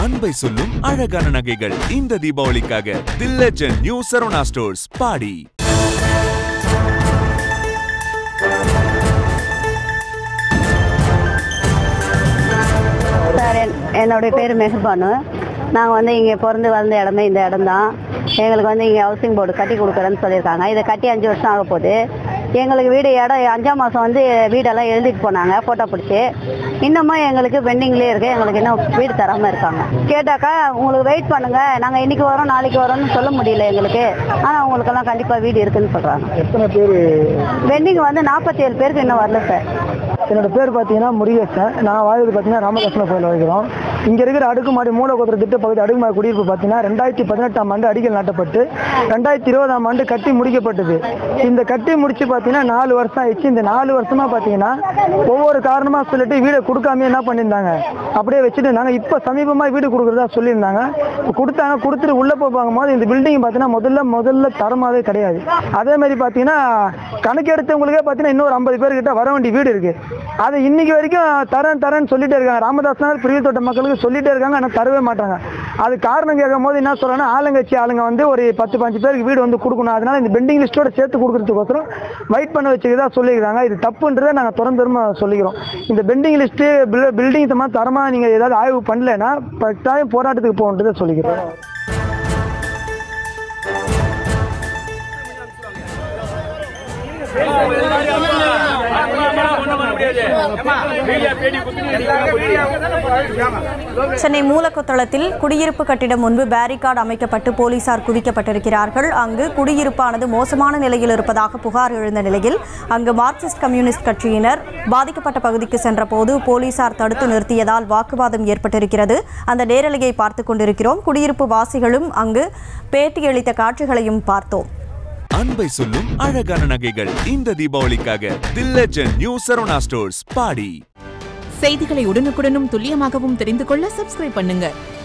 அன்பை சொல்லும் அழகான நகைகள் இந்த தீபாவளிக்காக the legend new Saravana stores பாடி. சார், என்னோட பேர் மெஹபானு. நாங்கள் இங்கே பிறந்து வளர்ந்த இடமே இந்த இடம் தான். எங்களுக்கு இங்கே ஹவுசிங் போர்டு கட்டி கொடுக்குறேன்னு சொல்லியிருக்காங்க. இதை கட்டி 5 வருஷம் ஆக போகுது. எங்களுக்கு வீடு இடம் 5ஆம் மாதம் வீடெல்லாம் எழுதிட்டு போனாங்க ஃபோட்டோ பிடிச்சி. இன்னமும் எங்களுக்கு பெண்டிங்லேயே இருக்குது. எங்களுக்கு இன்னும் வீடு தராமல் இருக்காங்க. கேட்டாக்கா உங்களுக்கு வெயிட் பண்ணுங்கள், நாங்கள் இன்றைக்கி வரோம் நாளைக்கு வரோம்னு சொல்ல முடியல எங்களுக்கு. ஆனால் உங்களுக்கெல்லாம் கண்டிப்பாக வீடு இருக்குதுன்னு சொல்கிறாங்க. எத்தனை பேர் பெண்டிங் 47 பேருக்கு இன்னும் வரல சார். என்னோட பேர் பார்த்தீங்கன்னா முருகேசன். நான் வாழ்றது பார்த்தீங்கன்னா ராமகிருஷ்ண கோயில் வைக்கிறோம். இங்கே இருக்கிற அடுக்குமாடி மூலக்கோத்திர திட்ட பகுதி அடுக்குமாடி குடியிருப்பு பார்த்தீங்கன்னா 2018ஆம் ஆண்டு அடிக்கல் நாட்டப்பட்டு 2020ஆம் ஆண்டு கட்டி முடிக்கப்பட்டது. இந்த கட்டி முடிச்சு பார்த்தீங்கன்னா 4 வருஷம் ஆயிடுச்சு. இந்த 4 வருஷமா பார்த்தீங்கன்னா ஒவ்வொரு காரணமாக சொல்லிட்டு வீடை கொடுக்காம என்ன பண்ணியிருந்தாங்க, அப்படியே வச்சுட்டு இருந்தாங்க. இப்போ சமீபமாக வீடு கொடுக்குறதா சொல்லியிருந்தாங்க. கொடுத்தாங்க. கொடுத்துட்டு உள்ளே போகும் போது இந்த பில்டிங் பார்த்தீங்கன்னா முதல்ல தரமாகவே கிடையாது. அதே மாதிரி பார்த்தீங்கன்னா கணக்கு எடுத்தவங்களுக்கே பார்த்தீங்கன்னா இன்னொரு 50 பேர்கிட்ட வர வேண்டிய வீடு இருக்கு. அதை இன்னைக்கு வரைக்கும் தரேன்னு சொல்லிட்டே இருக்காங்க. ராமதாஸ் நகர் பிரிவு தோட்ட மக்களுக்கு சொல்லிட்டே இருக்காங்க, ஆனால் தரவே மாட்டாங்க. அது காரணம் கேட்கும் போது என்ன சொல்றாங்கன்னா, ஆளுங்கட்சி ஆளுங்க ஒரு 10-15 பேருக்கு வீடு கொடுக்கணும், அதனால இந்த பெண்டிங் லிஸ்டோட சேர்த்து கொடுக்கறதுக்கோசரம் வெயிட் பண்ண வச்சுக்கிறதா சொல்லிக்கிறாங்க. இது தப்புன்றதை நாங்கள் திறந்து சொல்லிக்கிறோம். இந்த பெண்டிங் லிஸ்ட்டு பில்டிங் தரமாக நீங்கள் ஏதாவது ஆய்வு பண்ணலைன்னா கட்டாயம் போராட்டத்துக்கு போகன்றதை சொல்லிக்கிறோம். சென்னை மூலக்கொத்தளத்தில் குடியிருப்பு கட்டிடம் முன்பு பேரிகார்டு அமைக்கப்பட்டு போலீசார் குவிக்கப்பட்டிருக்கிறார்கள். அங்கு குடியிருப்பானது மோசமான நிலையில் இருப்பதாக புகார் எழுந்த நிலையில் அங்கு மார்க்சிஸ்ட் கம்யூனிஸ்ட் கட்சியினர் பாதிக்கப்பட்ட பகுதிக்கு சென்றபோது போலீசார் தடுத்து நிறுத்தியதால் வாக்குவாதம் ஏற்பட்டிருக்கிறது. அந்த நேரலையை பார்த்துக் கொண்டிருக்கிறோம். குடியிருப்பு வாசிகளும் அங்கு பேட்டியளித்த காட்சிகளையும் பார்த்தோம். அன்பை சொல்லும் அழகான நகைகள் இந்த தீபாவளிக்காக the legend new Saravana stores பாடி. செய்திகளை உடனுக்குடனும் துல்லியமாகவும் தெரிந்து கொள்ள சப்ஸ்கிரைப் பண்ணுங்க.